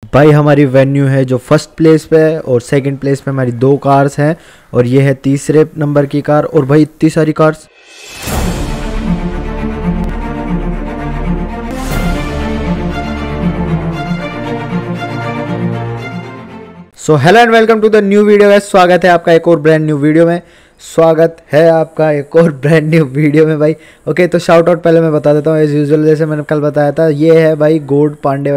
भाई हमारी वेन्यू है जो फर्स्ट प्लेस पे है और सेकंड प्लेस पे हमारी 2 कार्स हैं और ये है तीसरे नंबर की कार। और भाई इतनी सारी cars. So hello and welcome to the new video guys. स्वागत है आपका एक और ब्रांड न्यू वीडियो में। भाई ओके, तो शाउट आउट पहले मैं बता देता हूँ एज यूजुअल, जैसे मैंने कल बताया था। ये है भाई god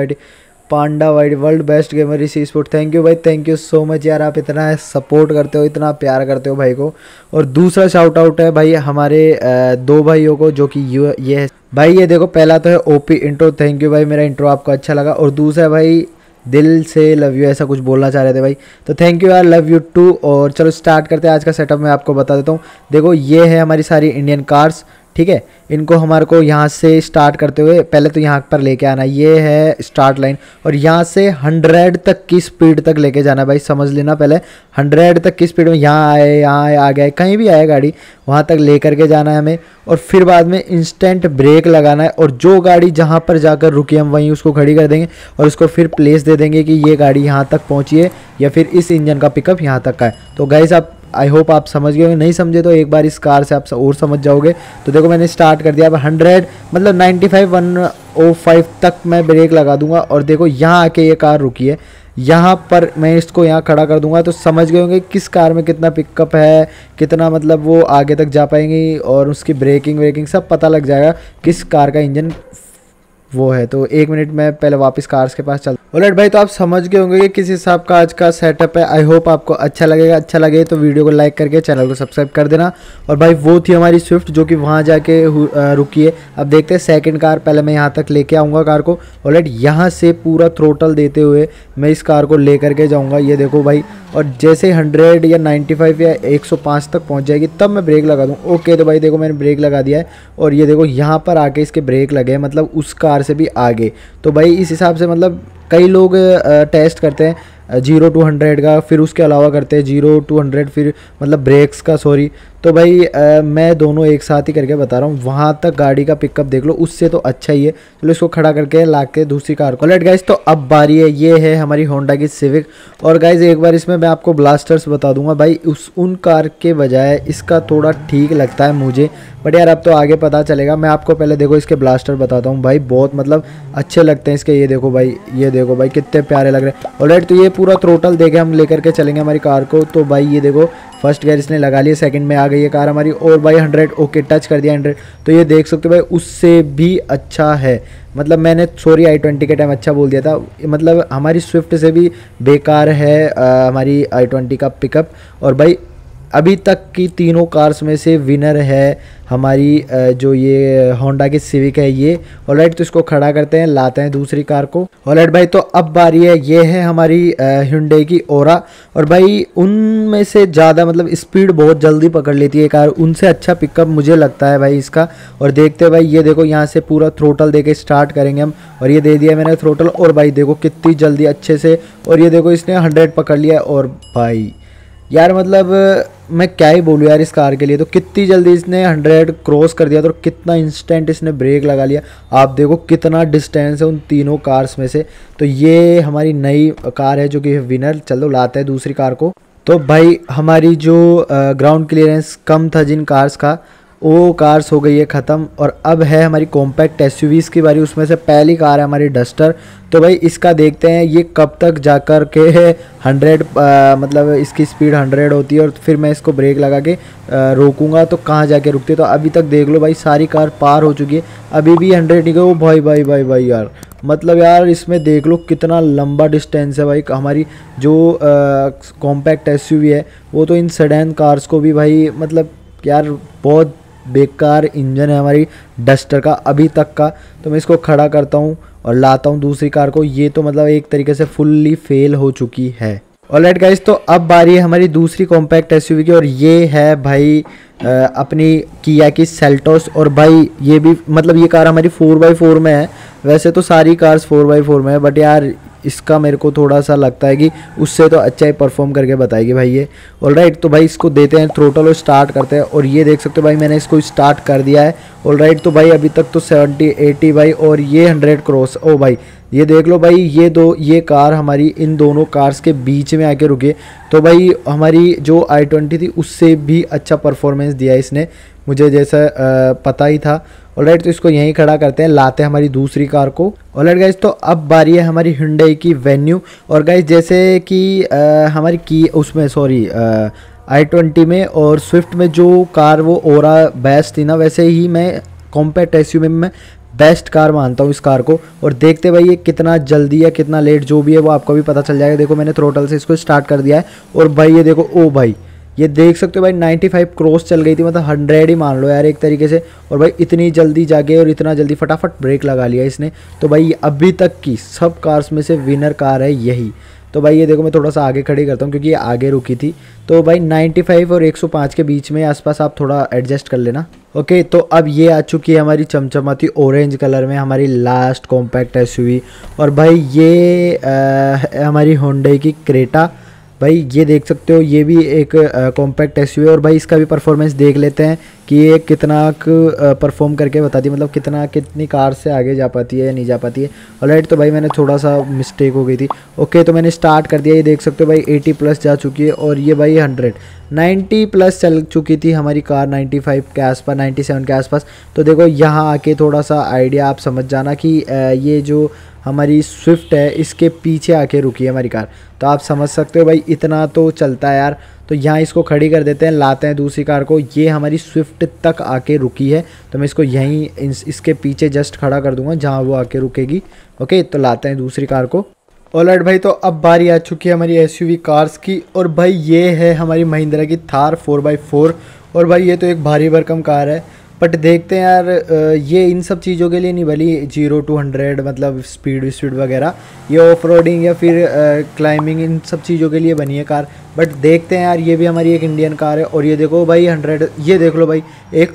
panda white world best gamer सी स्पोर्ट। थैंक यू भाई, थैंक यू सो मच यार, आप इतना सपोर्ट करते हो, इतना प्यार करते हो भाई को। और दूसरा शाउट आउट है भाई हमारे 2 भाइयों को, जो कि ये है भाई। ये देखो, पहला तो है ओपी इंट्रो, थैंक यू भाई, मेरा इंट्रो आपको अच्छा लगा। और दूसरा भाई दिल से लव यू, ऐसा कुछ बोलना चाह रहे थे भाई, तो थैंक यू यार, लव यू टू। और चलो स्टार्ट करते हैं आज का सेटअप। मैं आपको बता देता हूँ। देखो ये है हमारी सारी इंडियन कार्स, ठीक है। इनको हमारे को यहाँ से स्टार्ट करते हुए पहले तो यहाँ पर लेके आना, ये है स्टार्ट लाइन, और यहाँ से 100 तक की स्पीड तक लेके जाना भाई, समझ लेना। पहले 100 तक की स्पीड में यहाँ आए आ गया, कहीं भी आए गाड़ी, वहाँ तक ले करके जाना है हमें। और फिर बाद में इंस्टेंट ब्रेक लगाना है, और जो गाड़ी जहाँ पर जाकर रुकी हम वहीं उसको खड़ी कर देंगे और उसको फिर प्लेस दे देंगे कि ये गाड़ी यहाँ तक पहुँची है या फिर इस इंजन का पिकअप यहाँ तक का है। तो गाइस आप आई होप आप समझ गए, नहीं समझे तो एक बार इस कार से आप और समझ जाओगे। तो देखो मैंने स्टार्ट कर दिया। अब 100 मतलब 95 105 तक मैं ब्रेक लगा दूंगा। और देखो यहाँ आके ये कार रुकी है, यहाँ पर मैं इसको यहाँ खड़ा कर दूंगा, तो समझ गए होंगे किस कार में कितना पिकअप है, कितना मतलब वो आगे तक जा पाएंगी, और उसकी ब्रेकिंग सब पता लग जाएगा किस कार का इंजन वो है। तो 1 मिनट में पहले वापस कार्स के पास चल। ऑलराइट भाई, तो आप समझ गए होंगे कि किस हिसाब का आज का सेटअप है। आई होप आपको अच्छा लगेगा। अच्छा लगे तो वीडियो को लाइक करके चैनल को सब्सक्राइब कर देना। और भाई वो थी हमारी स्विफ्ट, जो कि वहाँ जाके रुकी है। अब देखते हैं सेकंड कार, पहले मैं यहाँ तक लेके आऊँगा कार को। ऑलराइट यहाँ से पूरा थ्रोटल देते हुए मैं इस कार को ले करके जाऊँगा, ये देखो भाई। और जैसे 100 या 95 या 105 तक पहुँच जाएगी तब मैं ब्रेक लगा दूँ। ओके, तो भाई देखो मैंने ब्रेक लगा दिया है, और ये देखो यहाँ पर आके इसके ब्रेक लगे हैं, मतलब उस कार से भी आगे। तो भाई इस हिसाब से मतलब कई लोग टेस्ट करते हैं 0 to 100 का, फिर उसके अलावा करते हैं 0 to 100, फिर मतलब ब्रेक्स का, सॉरी। तो भाई मैं दोनों एक साथ ही करके बता रहा हूँ। वहाँ तक गाड़ी का पिकअप देख लो, उससे तो अच्छा ही है। चलो इसको खड़ा करके ला के दूसरी कार को। लेट गाइस, तो अब बारी है, ये है हमारी होंडा की सिविक। और गाइस एक बार इसमें मैं आपको ब्लास्टर्स बता दूंगा भाई, उन कार के बजाय इसका थोड़ा ठीक लगता है मुझे, बट यार अब तो आगे पता चलेगा। मैं आपको पहले देखो इसके ब्लास्टर बताता हूँ भाई, बहुत मतलब अच्छे लगते हैं इसके। ये देखो भाई, ये देखो भाई कितने प्यारे लग रहे हैं। ऑलराइट, तो ये पूरा थ्रोटल देके हम लेकर के चलेंगे हमारी कार को। तो भाई ये देखो फर्स्ट गियर इसने लगा लिया, सेकंड में आ गई है कार हमारी। और भाई 100 ओके, टच कर दिया 100। तो ये देख सकते हो भाई उससे भी अच्छा है, मतलब मैंने सॉरी i20 के टाइम अच्छा बोल दिया था, मतलब हमारी स्विफ्ट से भी बेकार है हमारी i20 का पिकअप। और भाई अभी तक की तीनों कार्स में से विनर है हमारी जो ये होंडा की सिविक है ये। ऑलराइट, तो इसको खड़ा करते हैं, लाते हैं दूसरी कार को। ऑलराइट भाई, तो अब बारी है, ये है हमारी hyundai की ओरा। और भाई उनमें से ज़्यादा मतलब स्पीड बहुत जल्दी पकड़ लेती है कार, उनसे अच्छा पिकअप मुझे लगता है भाई इसका। और देखते हैं भाई, ये देखो यहाँ से पूरा थ्रोटल दे के स्टार्ट करेंगे हम, और ये दे दिया मैंने थ्रोटल। और भाई देखो कितनी जल्दी अच्छे से, और ये देखो इसने 100 पकड़ लिया। और भाई यार मतलब मैं क्या ही बोलूँ यार इस कार के लिए, तो कितनी जल्दी इसने 100 क्रॉस कर दिया, तो कितना इंस्टेंट इसने ब्रेक लगा लिया। आप देखो कितना डिस्टेंस है उन तीनों कार्स में से। तो ये हमारी नई कार है जो कि विनर। चलो लाते हैं दूसरी कार को। तो भाई हमारी जो ग्राउंड क्लियरेंस कम था जिन कार्स का, वो कार्स हो गई है ख़त्म। और अब है हमारी कॉम्पैक्ट एसयूवीज़ की बारी। उसमें से पहली कार है हमारी डस्टर। तो भाई इसका देखते हैं ये कब तक जाकर के 100 मतलब इसकी स्पीड 100 होती है, और फिर मैं इसको ब्रेक लगा के रोकूंगा तो कहाँ जाके रुकती है। तो अभी तक देख लो भाई सारी कार पार हो चुकी है, अभी भी 100 नहीं गए। वो भाई भाई भाई भाई यार, मतलब यार इसमें देख लो कितना लंबा डिस्टेंस है भाई। हमारी जो कॉम्पैक्ट एसयूवी है वो तो इन सेडान कार्स को भी भाई मतलब यार बहुत बेकार इंजन है हमारी डस्टर का अभी तक का। तो मैं इसको खड़ा करता हूँ और लाता हूँ दूसरी कार को। ये तो मतलब एक तरीके से फुल्ली फेल हो चुकी है। ऑलराइट गाइस, तो अब बारी है हमारी दूसरी कॉम्पैक्ट एसयूवी की, और ये है भाई अपनी किया की सेल्टोस। और भाई ये भी मतलब ये कार हमारी 4x4 में है। वैसे तो सारी कार्स 4x4 में है, बट यार इसका मेरे को थोड़ा सा लगता है कि उससे तो अच्छा ही परफॉर्म करके बताएगी भाई ये। ऑलराइट, तो भाई इसको देते हैं थ्रोटल और स्टार्ट करते हैं। और ये देख सकते हो भाई मैंने इसको स्टार्ट कर दिया है। ऑलराइट, तो भाई अभी तक तो 70 80 भाई, और ये 100 क्रॉस। ओ भाई ये देख लो भाई, ये कार हमारी इन दोनों कार्स के बीच में आके रुकी है। तो भाई हमारी जो i20 थी उससे भी अच्छा परफॉर्मेंस दिया इसने, मुझे जैसा पता ही था। ऑलराइट, तो इसको यहीं खड़ा करते हैं, लाते हैं हमारी दूसरी कार को। ऑलराइट गाइज, तो अब बारी है हमारी Hyundai की वेन्यू। और गाइज जैसे कि हमारी की उसमें सॉरी i20 में और स्विफ्ट में जो कार वो ओरा बेस्ट थी ना, वैसे ही मैं कॉम्पैक्ट एसयूवी में बेस्ट कार मानता हूँ इस कार को। और देखते भाई ये कितना जल्दी या कितना लेट जो भी है वो आपको भी पता चल जाएगा। देखो मैंने थ्रोटल से इसको स्टार्ट कर दिया है और भाई ये देखो, ओ भाई ये देख सकते हो भाई 95 क्रॉस चल गई थी, मतलब 100 ही मान लो यार एक तरीके से। और भाई इतनी जल्दी जाके और इतना जल्दी फटाफट ब्रेक लगा लिया इसने। तो भाई अभी तक की सब कार्स में से विनर कार है यही। तो भाई ये देखो मैं थोड़ा सा आगे खड़ी करता हूँ क्योंकि ये आगे रुकी थी। तो भाई 95 और 105 के बीच में आसपास आप थोड़ा एडजस्ट कर लेना। ओके, तो अब ये आ चुकी है हमारी चमचमाती ऑरेंज कलर में हमारी लास्ट कॉम्पैक्ट एसयूवी। और भाई ये हमारी Hyundai की क्रेटा। भाई ये देख सकते हो ये भी एक कॉम्पैक्ट एसयूवी है। और भाई इसका भी परफॉर्मेंस देख लेते हैं कि ये कितना परफॉर्म करके बताती है, मतलब कितनी कार से आगे जा पाती है या नहीं जा पाती है। ऑलराइट, तो भाई मैंने थोड़ा सा मिस्टेक हो गई थी। ओके, तो मैंने स्टार्ट कर दिया। ये देख सकते हो भाई 80 प्लस जा चुकी है और ये भाई 90 प्लस चल चुकी थी हमारी कार 95 के आसपास, 97 के आसपास। तो देखो यहाँ आके थोड़ा सा आइडिया आप समझ जाना कि ये जो हमारी स्विफ्ट है इसके पीछे आके रुकी है हमारी कार। तो आप समझ सकते हो भाई इतना तो चलता है यार। तो यहाँ इसको खड़ी कर देते हैं, लाते हैं दूसरी कार को। ये हमारी स्विफ्ट तक आके रुकी है तो मैं इसको यहीं इसके पीछे जस्ट खड़ा कर दूंगा जहाँ वो आके रुकेगी। ओके, तो लाते हैं दूसरी कार को। ऑलराइट भाई, तो अब बारी आ चुकी है हमारी एसयूवी कार्स की। और भाई ये है हमारी महिंद्रा की थार 4x4। और भाई ये तो एक भारी भरकम कार है, बट देखते हैं यार ये इन सब चीज़ों के लिए नहीं बनी 0 to 100, मतलब स्पीड वगैरह, ये ऑफ रोडिंग या फिर क्लाइंबिंग इन सब चीज़ों के लिए बनी है कार। बट देखते हैं यार, ये भी हमारी एक इंडियन कार है। और ये देखो भाई 100, ये देख लो भाई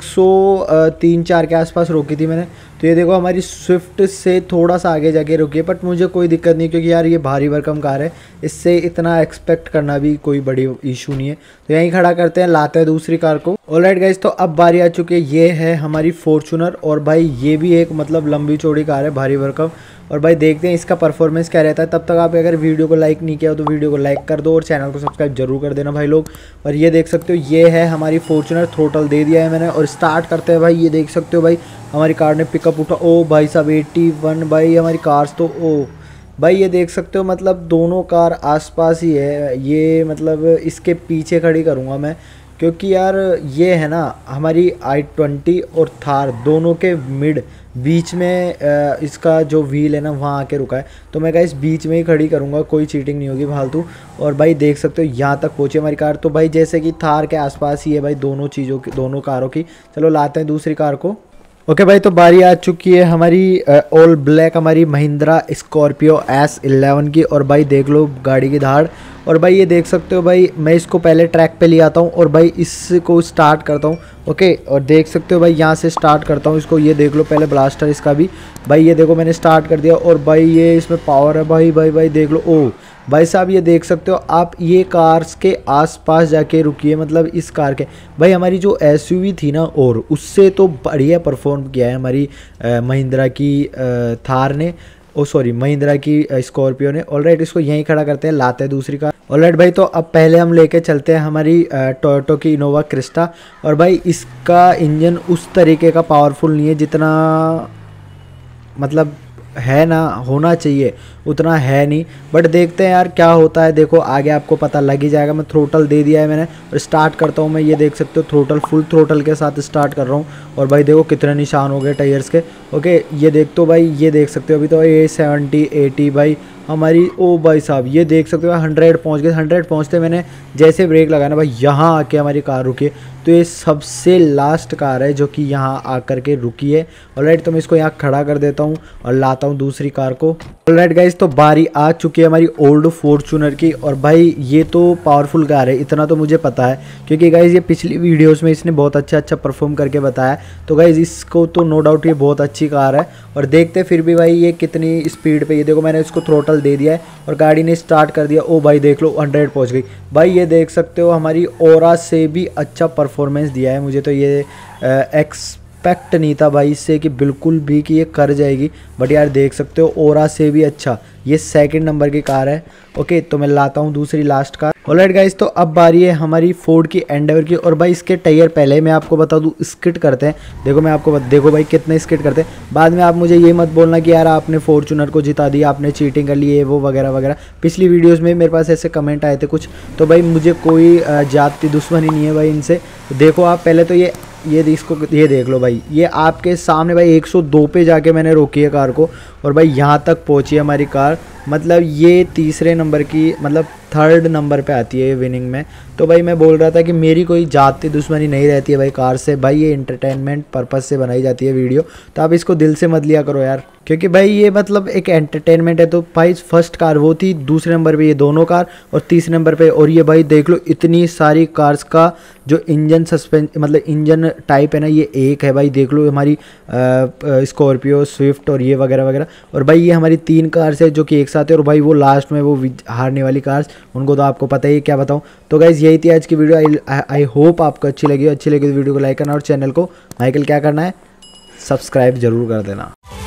103-4 के आसपास रोकी थी मैंने। तो ये देखो हमारी स्विफ्ट से थोड़ा सा आगे जाके रुकी है, बट मुझे कोई दिक्कत नहीं क्योंकि यार ये भारी भरकम कार है, इससे इतना एक्सपेक्ट करना भी कोई बड़ी इशू नहीं है। तो यहीं खड़ा करते हैं, लाते हैं दूसरी कार को। ऑलराइट गाइस, तो अब बारी आ चुकी है, ये है हमारी फॉर्च्यूनर। और भाई ये भी एक मतलब लंबी चौड़ी कार है, भारी भरकम। और भाई देखते हैं इसका परफॉर्मेंस क्या रहता है। तब तक आप अगर वीडियो को लाइक नहीं किया हो तो वीडियो को लाइक कर दो और चैनल को सब्सक्राइब जरूर कर देना भाई लोग। और ये देख सकते हो ये है हमारी फॉर्च्यूनर, थ्रोटल दे दिया है मैंने और स्टार्ट करते हैं भाई। ये देख सकते हो भाई हमारी कार ने पिकअप उठा। ओ भाई साहब 81 भाई हमारी कार्स तो, ओ भाई ये देख सकते हो मतलब दोनों कार आसपास ही है। ये मतलब इसके पीछे खड़ी करूँगा मैं क्योंकि यार ये है ना हमारी i20 और थार दोनों के मिड बीच में इसका जो व्हील है ना वहाँ आके रुका है। तो मैं गाइस बीच में ही खड़ी करूँगा, कोई चीटिंग नहीं होगी फालतू। और भाई देख सकते हो यहाँ तक पहुँची हमारी कार। तो भाई जैसे कि थार के आसपास ही है भाई दोनों चीज़ों की, दोनों कारों की। चलो लाते हैं दूसरी कार को। ओके भाई, तो बारी आ चुकी है हमारी ऑल ब्लैक हमारी महिंद्रा स्कॉर्पियो S11 की। और भाई देख लो गाड़ी की धाड़। और भाई ये देख सकते हो भाई मैं इसको पहले ट्रैक पे ले आता हूँ और भाई इसको स्टार्ट करता हूँ। ओके, और देख सकते हो भाई यहाँ से स्टार्ट करता हूँ इसको। ये देख लो पहले ब्लास्टर इसका भी, भाई ये देखो मैंने स्टार्ट कर दिया। और भाई ये इसमें पावर है भाई देख लो। ओ भाई साहब ये देख सकते हो आप, ये कार्स के आसपास जाके रुकी है, मतलब इस कार के। भाई हमारी जो एसयूवी थी ना और उससे तो बढ़िया परफॉर्म किया है हमारी महिंद्रा की थार ने, ओ सॉरी महिंद्रा की स्कॉर्पियो ने। ऑलराइट, इसको यहीं खड़ा करते हैं, लाते हैं दूसरी कार। ऑलराइट भाई, तो अब पहले हम लेके चलते हैं हमारी टोयोटो की इनोवा क्रिस्टा। और भाई इसका इंजन उस तरीके का पावरफुल नहीं है जितना मतलब है ना होना चाहिए, उतना है नहीं। बट देखते हैं यार क्या होता है, देखो आगे आपको पता लग ही जाएगा। मैं थ्रोटल दे दिया है मैंने और स्टार्ट करता हूँ मैं। ये देख सकते हो थ्रोटल फुल थ्रोटल के साथ स्टार्ट कर रहा हूँ। और भाई देखो कितने निशान हो गए टायर्स के। ओके, ये देख तो भाई ये देख सकते हो अभी तो ये 70 80 भाई हमारी, ओ भाई साहब ये देख सकते हो 100 पहुँच गए। 100 पहुँचते मैंने जैसे ब्रेक लगाया ना भाई यहाँ आके हमारी कार रुकी। तो ये सबसे लास्ट कार है जो कि यहाँ आकर के रुकी है। ऑलराइट, तो मैं इसको यहाँ खड़ा कर देता हूँ और लाता हूँ दूसरी कार को। ऑलराइट गाइस, तो बारी आ चुकी है हमारी ओल्ड फॉर्च्यूनर की। और भाई ये तो पावरफुल कार है, इतना तो मुझे पता है क्योंकि गाइस ये पिछली वीडियोस में इसने बहुत अच्छा परफॉर्म करके बताया। तो गाइस इसको तो नो डाउट ये बहुत अच्छी कार है। और देखते फिर भी भाई ये कितनी स्पीड पे, ये देखो मैंने इसको थ्रोटल दे दिया है और गाड़ी ने स्टार्ट कर दिया। ओ भाई देख लो 100 पहुँच गई। भाई ये देख सकते हो हमारी ओरा से भी अच्छा परफॉर्मेंस दिया है मुझे तो ये एक्सपेक्ट नहीं था भाई इससे कि बिल्कुल भी कि ये कर जाएगी, बट यार देख सकते हो ओरा से भी अच्छा ये सेकंड नंबर की कार है। ओके तो मैं लाता हूँ दूसरी लास्ट कार। ऑलराइट गाइस, तो अब बारी है हमारी फोर्ड की एंडेवर की। और भाई इसके टायर पहले मैं आपको बता दूँ स्किट करते हैं। देखो मैं आपको देखो भाई कितने स्किट करते हैं। बाद में आप मुझे ये मत बोलना कि यार आपने फॉर्च्यूनर को जिता दिया, आपने चीटिंग कर ली है वो वगैरह वगैरह। पिछली वीडियोज़ में मेरे पास ऐसे कमेंट आए थे कुछ, तो भाई मुझे कोई जाति दुश्मनी नहीं है भाई इनसे। देखो आप पहले तो ये इसको ये देख लो भाई, ये आपके सामने भाई 102 पे जाके मैंने रोकी है कार को, और भाई यहाँ तक पहुँची है हमारी कार। मतलब ये तीसरे नंबर की मतलब थर्ड नंबर पे आती है ये विनिंग में। तो भाई मैं बोल रहा था कि मेरी कोई जाति दुश्मनी नहीं रहती है भाई कार से। भाई ये एंटरटेनमेंट पर्पस से बनाई जाती है वीडियो, तो आप इसको दिल से मत लिया करो यार, क्योंकि भाई ये मतलब एक एंटरटेनमेंट है। तो भाई फर्स्ट कार वो थी, दूसरे नंबर पे ये दोनों कार, और तीसरे नंबर पे और ये भाई देख लो इतनी सारी कार्स का जो इंजन सस्पेंस मतलब इंजन टाइप है ना, ये एक है भाई। देख लो हमारी स्कॉर्पियो, स्विफ्ट और ये वगैरह वगैरह। और भाई ये हमारी 3 कार्स है जो कि एक साथ है, और भाई वो लास्ट में वो हारने वाली कार्स, उनको तो आपको पता ही क्या बताऊं। तो गाइज यही थी आज की वीडियो। आई होप आपको अच्छी लगी तो वीडियो को लाइक करना, और चैनल को माइकल क्या करना है, सब्सक्राइब जरूर कर देना।